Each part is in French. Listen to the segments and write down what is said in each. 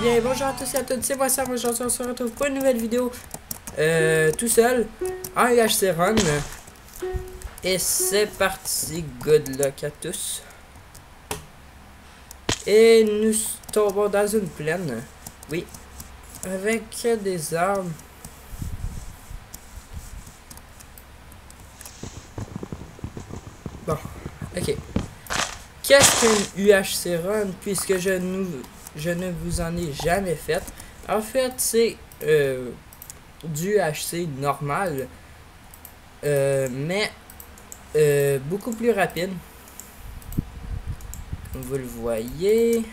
bien, bonjour à tous et à toutes, c'est moi Sam, aujourd'hui on se retrouve pour une nouvelle vidéo tout seul en UHC Run. Et c'est parti, good luck à tous. Et nous tombons dans une plaine, oui, avec des arbres. Bon, ok. Qu'est-ce qu'un UHC Run puisque je ne vous en ai jamais fait? En fait, c'est du UHC normal, mais beaucoup plus rapide. Comme vous le voyez.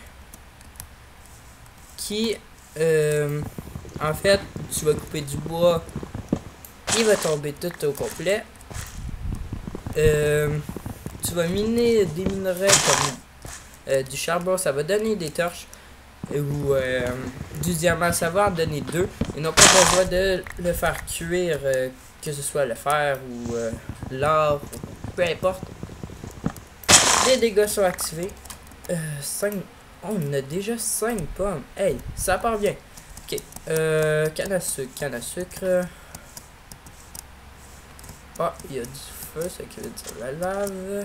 Qui, en fait, tu vas couper du bois, il va tomber tout au complet. Tu vas miner des minerais comme du charbon, ça va donner des torches, ou du diamant, ça va en donner deux. Et non pas besoin de le faire cuire, que ce soit le fer ou l'or, peu importe. Les dégâts sont activés. 5... Oh, on a déjà 5 pommes. Hey, ça part bien. Ok, canne à sucre. Ah, il y a du feu, ça qui veut dire la lave.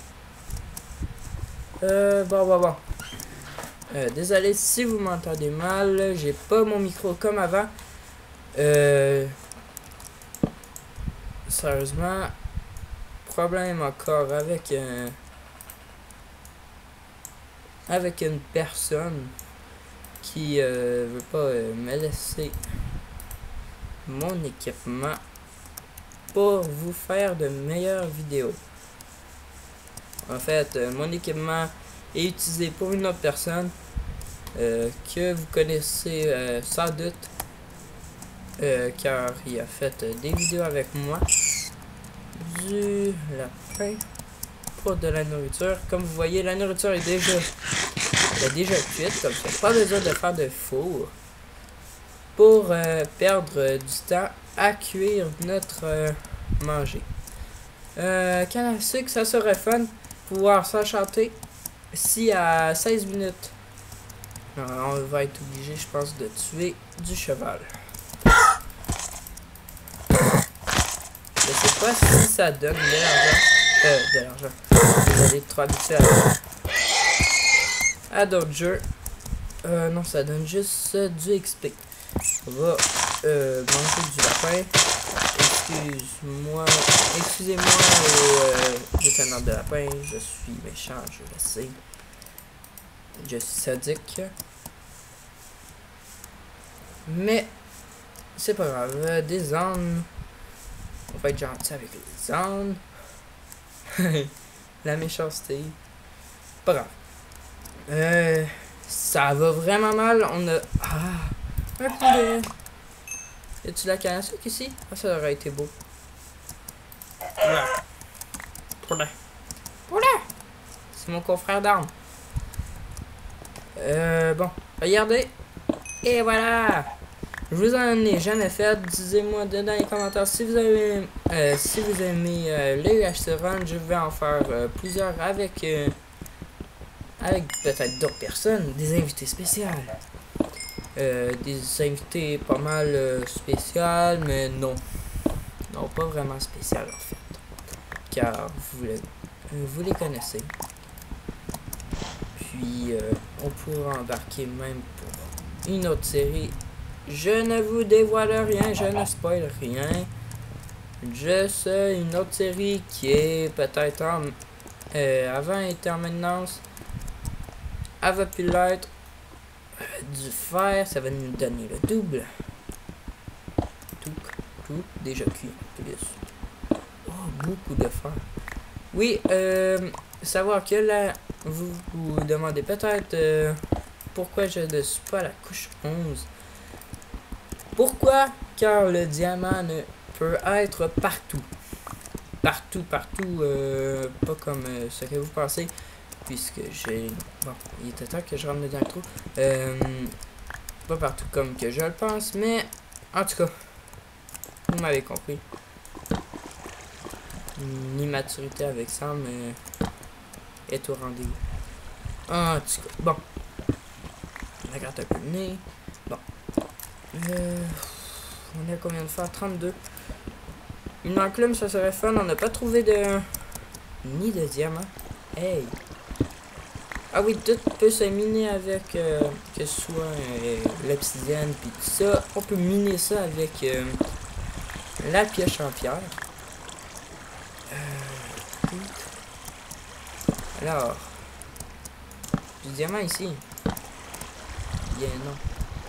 Bon. Désolé si vous m'entendez mal, j'ai pas mon micro comme avant. Sérieusement, problème encore avec une personne qui veut pas me laisser mon équipement pour vous faire de meilleures vidéos. En fait, mon équipement est utilisé pour une autre personne que vous connaissez sans doute, car il a fait des vidéos avec moi. Du lapin pour de la nourriture. Comme vous voyez, la nourriture est déjà cuite, comme ça. Pas besoin de faire de four pour perdre du temps à cuire notre manger. Canne à sucre, ça serait fun pouvoir s'enchanter si à 16 minutes on va être obligé, je pense, de tuer du cheval. Je sais pas si ça donne de l'argent. Vous allez trop habitué à d'autres jeux. Non, ça donne juste du XP. On va manger du lapin. Excusez-moi aux déteneurs de lapin. Je suis méchant, je le sais. Je suis sadique. Mais c'est pas grave. Des ânes. On va être gentil avec les ânes. La méchanceté. Pas grave. Ça va vraiment mal. On a... Ah! Un poulet. Y a-tu la canne à sucre ici? Ah, ça aurait été beau. Poulet. C'est mon confrère d'armes. Bon. Regardez. Et voilà! Je vous en ai jamais fait. Disez-moi dans les commentaires si vous aimez le UHC Run. Je vais en faire plusieurs avec peut-être d'autres personnes, des invités spéciaux. Des invités pas mal spéciales, mais non, pas vraiment spéciales en fait, car vous les connaissez. Puis on pourra embarquer même pour une autre série. Je ne vous dévoile rien, je ne spoil rien. Juste une autre série qui est peut-être avant était en maintenance. Elle va plus l'être. Du fer, ça va nous donner le double. Tout déjà cuit en plus. Oh, beaucoup de fer. Oui, savoir que là, vous vous demandez peut-être pourquoi je ne suis pas à la couche 11. Pourquoi? Car le diamant ne peut être partout. Partout, pas comme ce que vous pensez. Puisque j'ai... Bon, il était temps que je rentre dans le trou. Pas partout comme que je le pense, mais... En tout cas, vous m'avez compris. Une immaturité avec ça, mais... est au rendez-vous. En tout cas, bon. Ça gratte un peu le nez. Bon. On a combien de fer? 32. Une enclume, ça serait fun. On n'a pas trouvé de... ni de diamant. Hey! Ah oui, tout peut se miner avec... que ce soit l'obsidienne puis tout ça. On peut miner ça avec la pioche en pierre. Alors... du diamant ici. Bien non.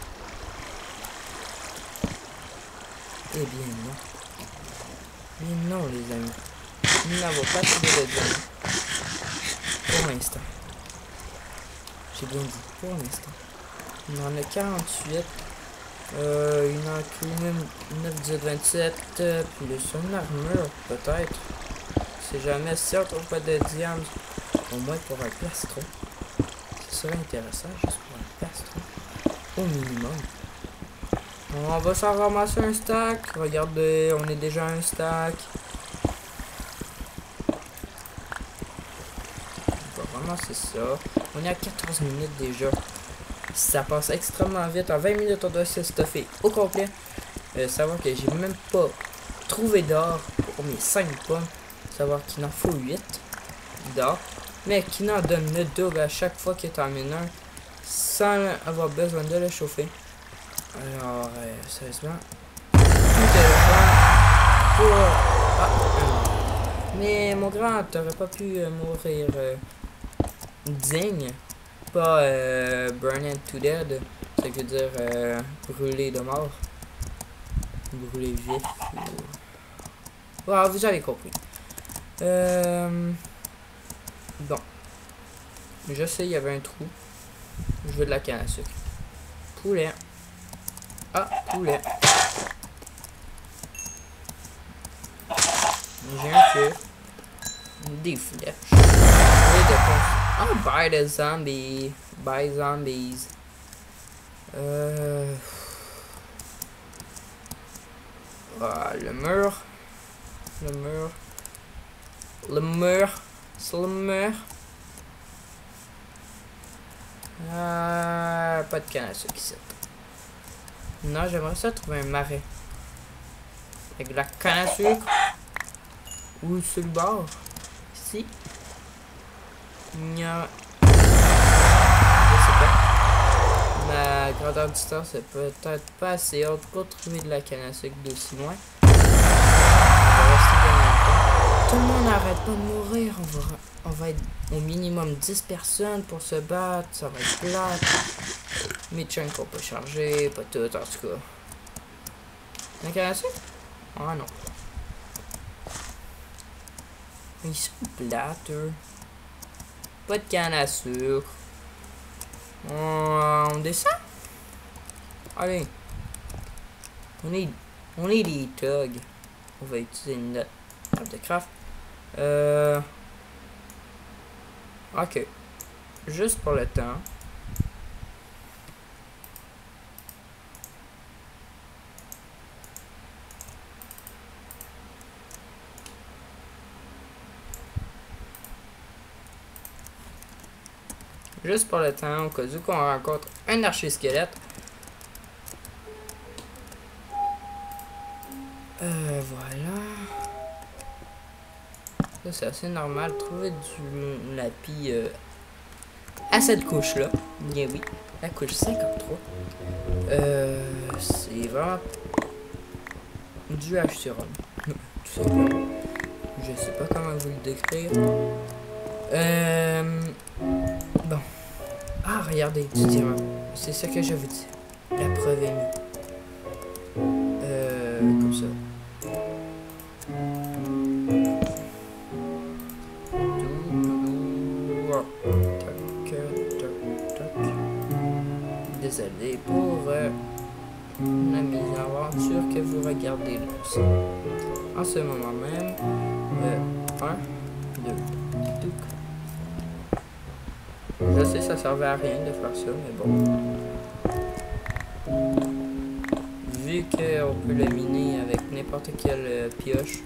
Eh bien non. Mais non les amis. Nous n'avons pas trouvé de diamant. Pour l'instant. J'ai bien dit pour l'instant. On en a 48. Une enclume 9, 18, 27. Plus une armure peut-être. Si jamais si on trouve pas de diamants. Au moins pour un plastron. Ce serait intéressant juste pour un plastron. Au minimum. On va s'en ramasser un stack. Regardez, on est déjà à un stack. On va ramasser ça. On est à 14 minutes déjà. Ça passe extrêmement vite. En 20 minutes, on doit se stuffer au complet. Savoir que j'ai même pas trouvé d'or pour mes 5 pommes. Savoir qu'il en faut 8 d'or. Mais qu'il en donne le double à chaque fois qu'il termine un. Sans avoir besoin de le chauffer. Alors, sérieusement. Tout est pour... Ah, mais mon grand, t'aurais pas pu mourir digne. Pas burning to dead. Ça veut dire brûler de mort. Brûler vif. Wow, vous avez compris. Bon. Je sais, il y avait un trou. Je veux de la canne à sucre. Poulet. Ah, poulet. J'ai un feu. Des flèches. Oh, by the zombie. By zombies. Ah, le mur. Le mur. Le mur. C'est le mur. Pas de canne à sucre ici. Non, j'aimerais ça trouver un marais. Avec de la canne à sucre. Ou sur le bord. Ici. Il y a... je sais pas. Ma grandeur distance est peut-être pas assez haute pour trouver de la canne à sucre d'aussi loin. On va rester dans le temps. Tout le monde n'arrête pas de mourir. On va être au minimum 10 personnes pour se battre. Ça va être plate. Mes chunks qu'on peut charger. Pas tout, en tout cas. Un canne à sucre? Ah non. Ils sont plates, eux. Pas de canne à sucre. On descend? Allez. On est des thugs. On va utiliser une note de craft. Ok. Juste pour le temps. Juste pour le temps, au cas où qu'on rencontre un archi-squelette. Voilà. Ça, c'est assez normal. Trouver du lapis à cette couche-là. Bien oui, la couche 53. C'est vraiment du H-Suron. Tout simplement. Je sais pas comment vous le décrire. Bon. Ah, regardez, du diamant. C'est ça que je vous dis. La preuve est mise. Comme ça. Désolé pour la mise en aventure que vous regardez là. En ce moment même. 1, 2, je sais, ça servait à rien de faire ça, mais bon. Vu qu'on peut le miner avec n'importe quelle pioche,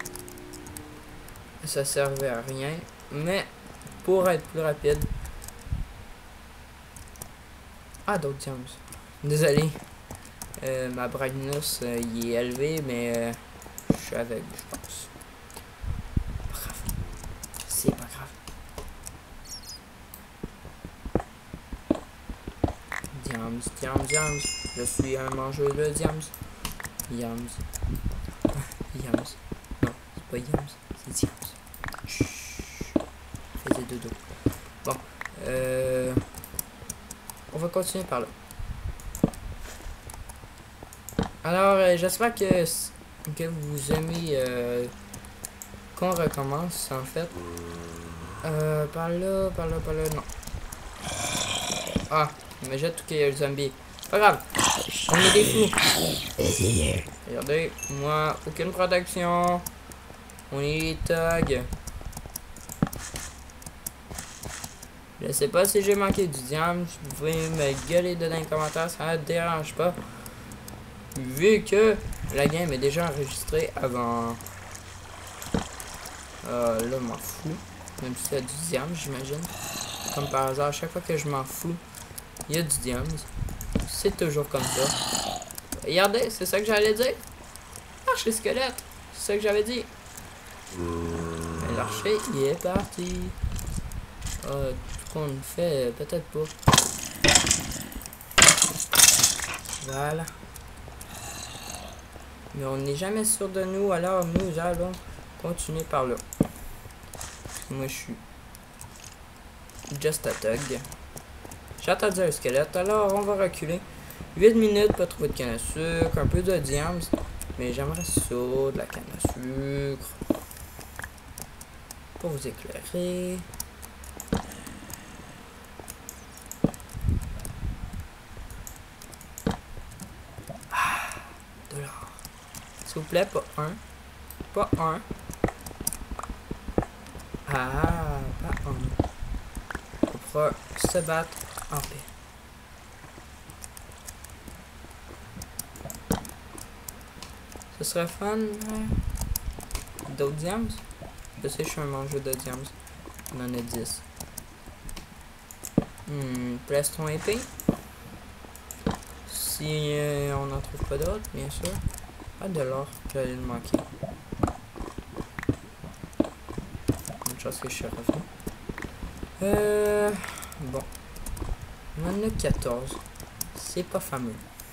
ça servait à rien. Mais pour être plus rapide, Ah, d'autres diams. Désolé. Ma brightness, il est élevé, mais je suis aveugle, je pense. Pas grave. C'est pas grave. Diams, diams, diams. Je suis un mangeur de diams. Yams. Yams. Non, c'est pas yams, c'est diams. Chut. Faisais dodo. Bon. On va continuer par là. Alors, j'espère que vous aimez qu'on recommence, en fait. Par là, non. Ah, il me jette tout qu'il y a le zombie. Pas grave, on est des fous. Regardez, moi, aucune protection. On est les thugs. Je sais pas si j'ai manqué du diamant. Vous pouvez me gueuler dedans dans les commentaires, ça ne dérange pas. Vu que la game est déjà enregistrée avant. Là, je m'en fous. Même s'il y a du diamant, j'imagine. Comme par hasard, à chaque fois que je m'en fous, il y a du diamant. C'est toujours comme ça. Regardez, c'est ça que j'allais dire. L'archer squelette. C'est ça que j'avais dit. Mais l'archer, il est parti. Tout qu'on fait, peut-être pas. Voilà. Mais on n'est jamais sûr de nous, alors nous allons continuer par là. Moi, je suis just a thug. J'ai attendu un squelette, alors on va reculer. 8 minutes, pas trop de canne à sucre, un peu de diams. Mais j'aimerais ça, de la canne à sucre. Pour vous éclairer. De l'or. S'il vous plaît, pas un. Pas un. Ah, pas un. On pourra se battre en paix. Ce serait fun. D'autres diams? Je sais, je suis un mangeur de diams. On en a 10. Place ton épée. Si on n'en trouve pas d'autres, bien sûr. Ah, de l'or, j'allais le manquer. Une chose que je suis revenu. Bon. On en a 14. C'est pas fameux.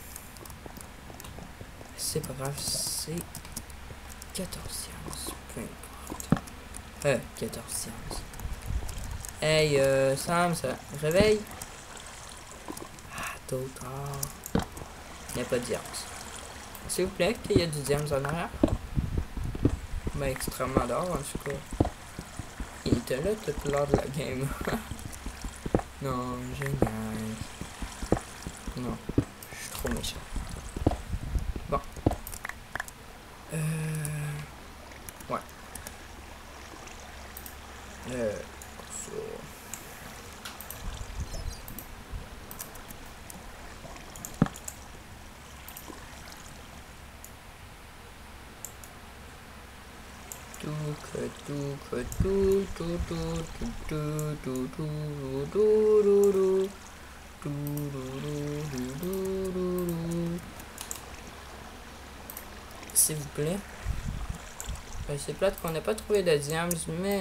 C'est pas grave, c'est 14 séances. Peu importe. 14 séances. Hey, Sam, ça réveille. Ah, tôt tard. Il n'y a pas de diams. S'il vous plaît, qu'il y a du diams en arrière. Ben, extrêmement d'or, en tout cas. Il était là tout l'heure de la game. Non, génial. Non, je suis trop méchant. Bon. Ouais. Ça. S'il vous plaît. C'est plate qu'on n'ait pas trouvé de diams, mais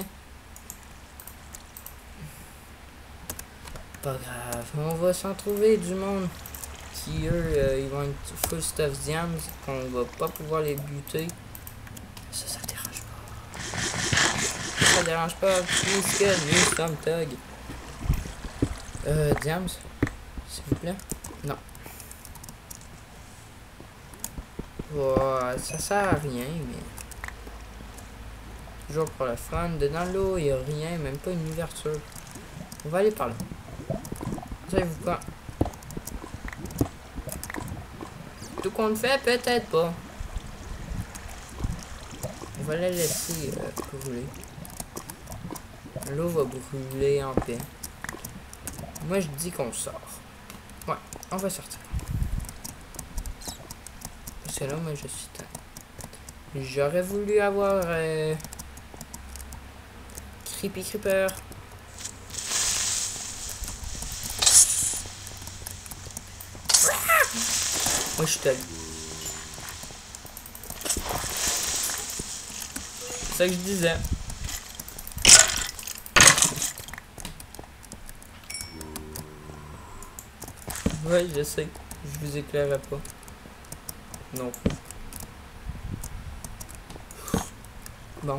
pas grave. On va s'en trouver du monde qui, eux, ils vont être full stuff diams, qu'on va pas pouvoir les buter. Ça dérange pas. Ça dérange pas, puisque nous sommes thugs. Diams, s'il vous plaît. Non. Ouais, ça sert à rien, mais toujours pour le fun. Dedans l'eau, il n'y a rien, même pas une ouverture. On va aller par là. Savez-vous quoi? Tout qu'on fait, peut-être pas. On va la laisser brûler. L'eau va brûler en paix. Moi, je dis qu'on sort. Ouais, on va sortir. Parce que là, moi, je suis tanné. J'aurais voulu avoir Creepy Creeper. Moi, je suis tag. C'est ça que je disais. Ouais, je sais. Je vous éclairerai pas. Non. Bon.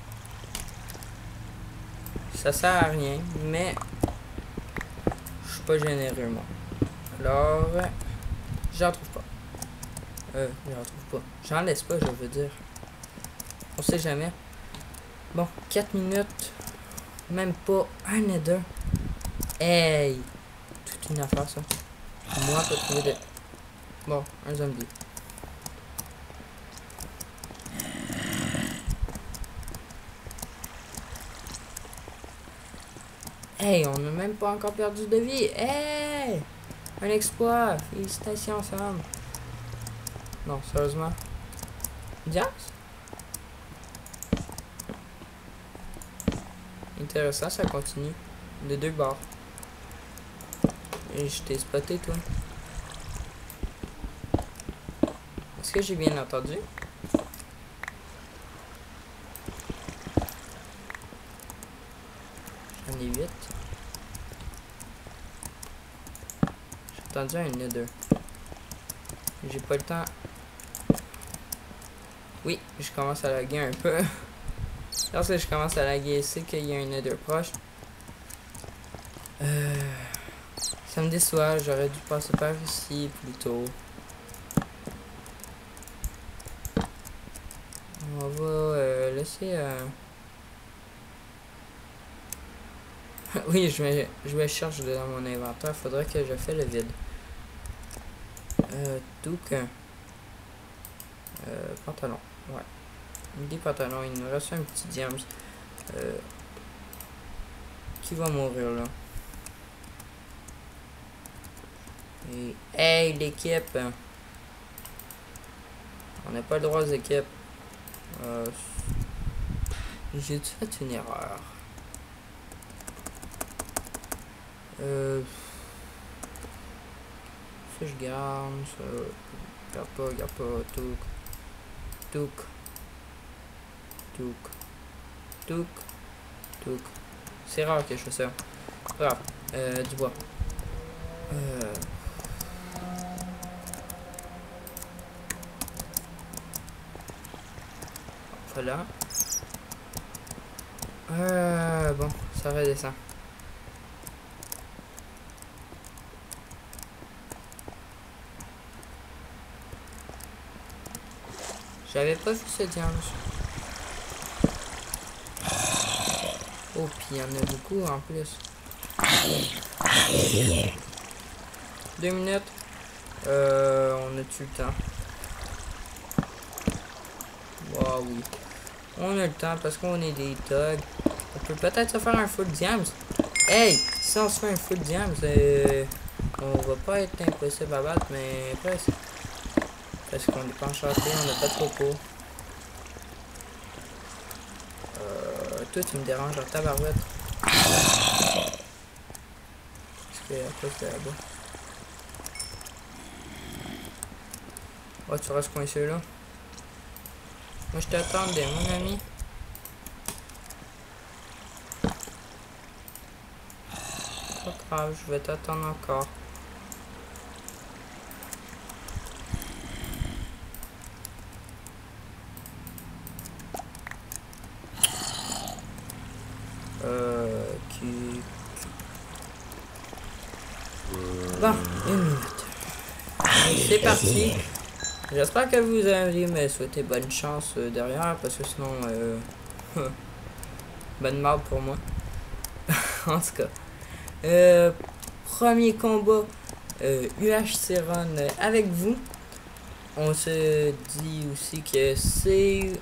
Ça sert à rien, mais je suis pas généreux, moi. Alors, j'en trouve pas. J'en trouve pas. J'en laisse pas, je veux dire. On sait jamais. Bon, 4 minutes. Même pas un nether. Hey! Toute une affaire, ça. Moi, pas trouver de... Bon, un zombie. Hey, on n'a même pas encore perdu de vie. Hey! Un exploit. Félicitations, Sam. Non, sérieusement. Diams? Intéressant, ça continue. De 2 bords. Et je t'ai spoté, toi. Est-ce que j'ai bien entendu? J'en ai 8. J'ai entendu un nether. J'ai pas le temps. Oui, je commence à laguer un peu. Lorsque je commence à laguer, c'est qu'il y a un nether proche. Ça me déçoit, j'aurais dû passer par ici plus tôt. On va laisser... Oui, je me cherche dans mon inventaire. Faudrait que je fasse le vide. Donc... pantalon. Ouais. Des pantalons. Il nous reste un petit diams. Qui va mourir là? Et... Hey, l'équipe! On n'a pas le droit aux équipes. J'ai fait une erreur. Ça je garde, ça. Garde pas, touk. C'est rare que je fais ça. Bref, du bois. Voilà. Bon, ça redescend. J'avais pas vu ce diamant. Oh, puis il y en a beaucoup en plus. 2 minutes. On a-tu le temps? Oh oui. On a le temps parce qu'on est des thugs. On peut peut-être se faire un full diams. Hey! Si on se fait un full diams, on va pas être impossible à battre, mais presque. Parce qu'on est pas enchanté, on n'a pas trop court. Toi, tu me déranges en tabarouette. Parce que après, c'est là-bas. Oh, tu restes coincé là. Moi, je t'attendais, mon ami. Pas grave, je vais t'attendre encore. Bon, 1 minute. C'est parti. J'espère que vous allez me souhaiter bonne chance derrière, parce que sinon, bonne marde pour moi. En tout cas, premier combat UHC Run avec vous. On se dit aussi que c'est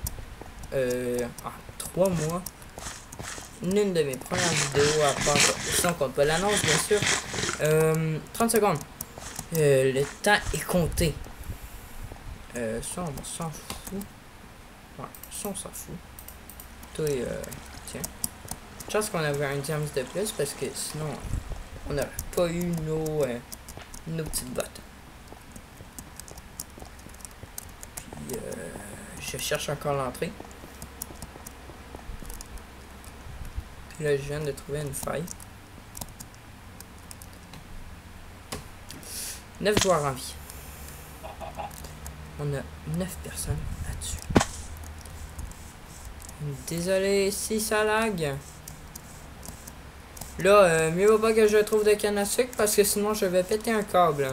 3 mois. L'une de mes premières vidéos à part, si on compte pas l'annonce bien sûr. 30 secondes. Le temps est compté. Ça on s'en fout. Ouais, ça on s'en fout. Toi, tiens. Chance qu'on avait un diams de plus parce que sinon on n'aurait pas eu nos petites bottes. Je cherche encore l'entrée. Puis là, je viens de trouver une faille. 9 joueurs en vie. On a 9 personnes là-dessus. Désolé si ça lag. Là, mieux vaut pas que je trouve de canne à sucre parce que sinon je vais péter un câble.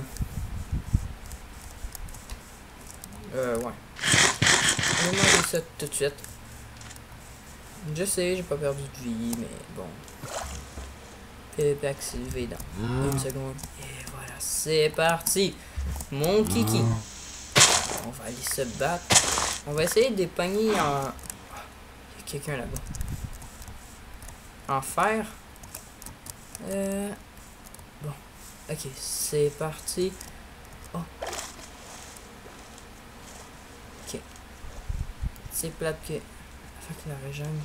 Ouais. On va manger ça tout de suite. Je sais, j'ai pas perdu de vie, mais bon. PvP activé dans une seconde. Et voilà, c'est parti. Mon kiki. On va aller se battre. On va essayer de dépogner en... Il y a quelqu'un là-bas. En fer. Bon. Ok, c'est parti. Oh. Ok. C'est plate que... Faut que la rejoigne.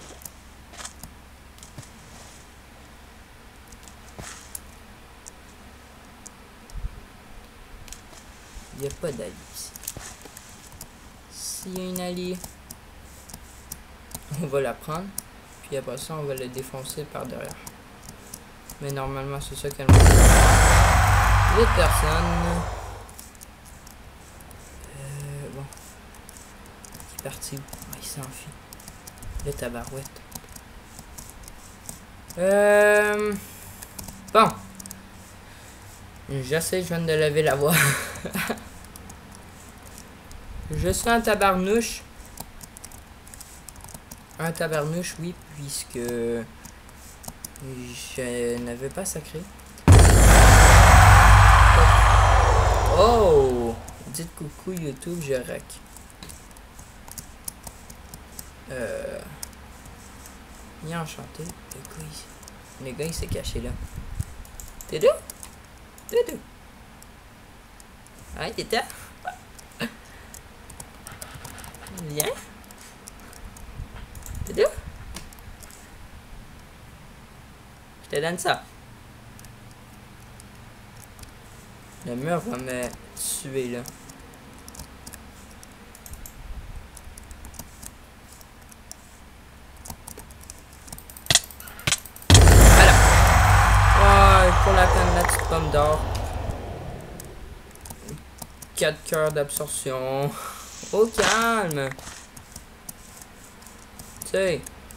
Il n'y a pas d'allié ici. S'il y a une alliée, on va la prendre. Puis après ça, on va le défoncer par derrière. Mais normalement, c'est ça qu'elle m'a dit. 8 personnes. Bon. Il est parti où? Ah, il s'enfuit. Le tabarouette. Bon. Je sais, je viens de lever la voix. Je suis un tabarnouche. Un tabarnouche, oui, puisque je n'avais pas sacré. Oh! Dites coucou YouTube, je rec. Il est enchanté. Le gars, il s'est caché là. T'es d'où? T'es d'où? Ah, t'es là? Viens. T'es d'où? Je te donne ça. Le mur va me tuer là. Voilà. Oh, pour la peine la petite pomme d'or. 4 cœurs d'absorption. Au calme. Tu sais.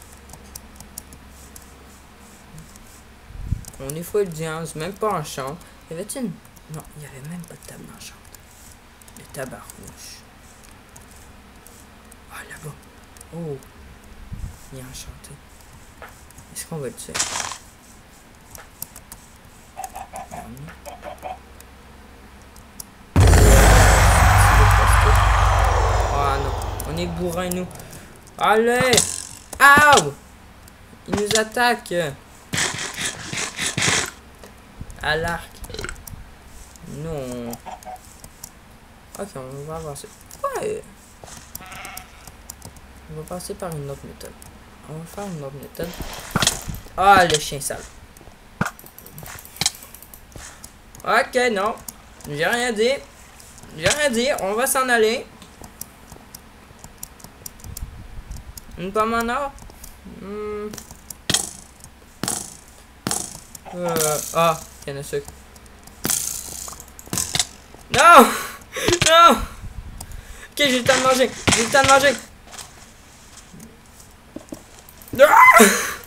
On est full d'audience, même pas en chambre. Y avait-il une... Non, il n'y avait même pas de table en chambre. Le tabarnouche. Ah, là-bas. Oh. Il est enchanté. Est-ce qu'on va le tuer? Ah non. On est bourrin, nous. Allez! Ow! Il nous attaque. À l'arc. Non. Ok, on va avancer. Ouais. On va passer par une autre méthode. On va faire une autre méthode. Ah, le chien sale. Ok, non. J'ai rien dit. J'ai rien dit. On va s'en aller. Une pomme en or. Ah, il y en a sucre. Non! Non! Ok, j'ai le temps de manger. J'ai le temps de manger. Ah!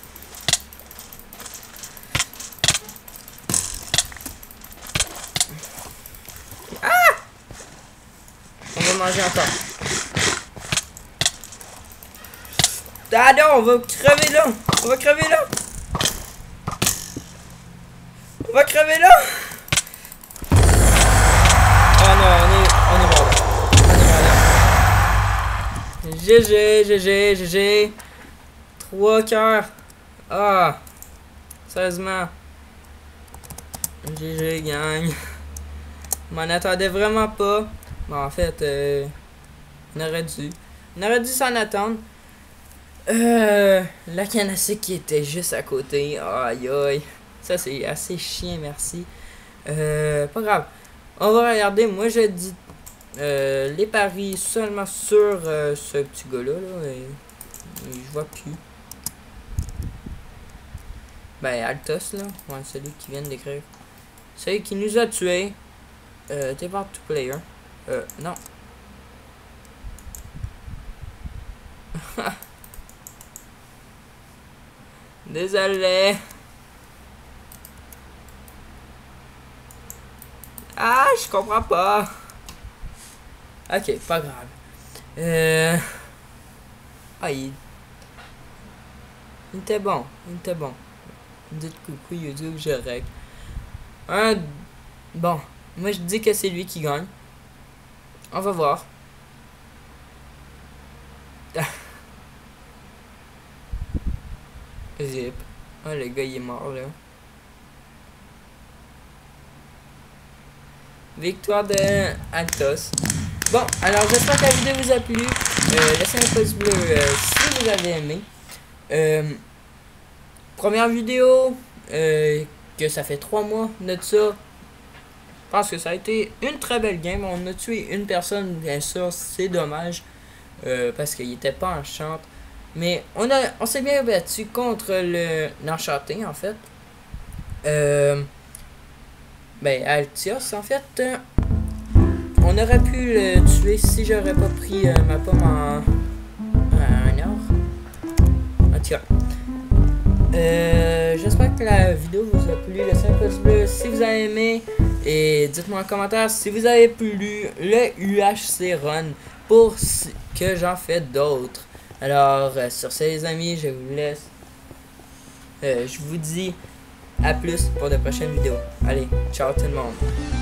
Ah! On va manger encore. Ah non, on va crever là. On va crever là. On va crever là. Oh non, on est mort. On est mort là. GG, GG, GG. 3 cœurs. Ah. Sérieusement. GG, gang. Je m'en attendais vraiment pas. Bon, en fait, on aurait dû s'en attendre. La canne à sucre qui était juste à côté. Aïe aïe. Ça c'est assez chiant, merci. Pas grave. On va regarder. Moi je dis les paris seulement sur ce petit gars-là. Et je vois plus. Ben, Altos, là. Ouais, celui qui vient d'écrire. Celui qui nous a tués. T'es voir tout player. Non. Désolé. Ah, je comprends pas. Ok, pas grave. Ah, il était bon. Il était bon. Dites coucou YouTube, je règle. Bon, moi je dis que c'est lui qui gagne. On va voir. Zip. Ah, le gars il est mort là. Victoire de Altos. Bon, alors j'espère que la vidéo vous a plu. Laissez un pouce bleu si vous avez aimé. Première vidéo, que ça fait 3 mois de ça. Je pense que ça a été une très belle game. On a tué une personne, bien sûr, c'est dommage. Parce qu'il était pas enchanté. Mais on s'est bien battu contre l'enchanté en fait. Ben Altios en fait. On aurait pu le tuer si j'aurais pas pris ma pomme en un or. En tout cas. J'espère que la vidéo vous a plu. Laissez un pouce bleu si vous avez aimé. Et dites-moi en commentaire si vous avez plu le UHC Run pour que j'en fais d'autres. Alors, sur ce les amis, je vous laisse. Je vous dis à plus pour de prochaines vidéos. Allez, ciao tout le monde.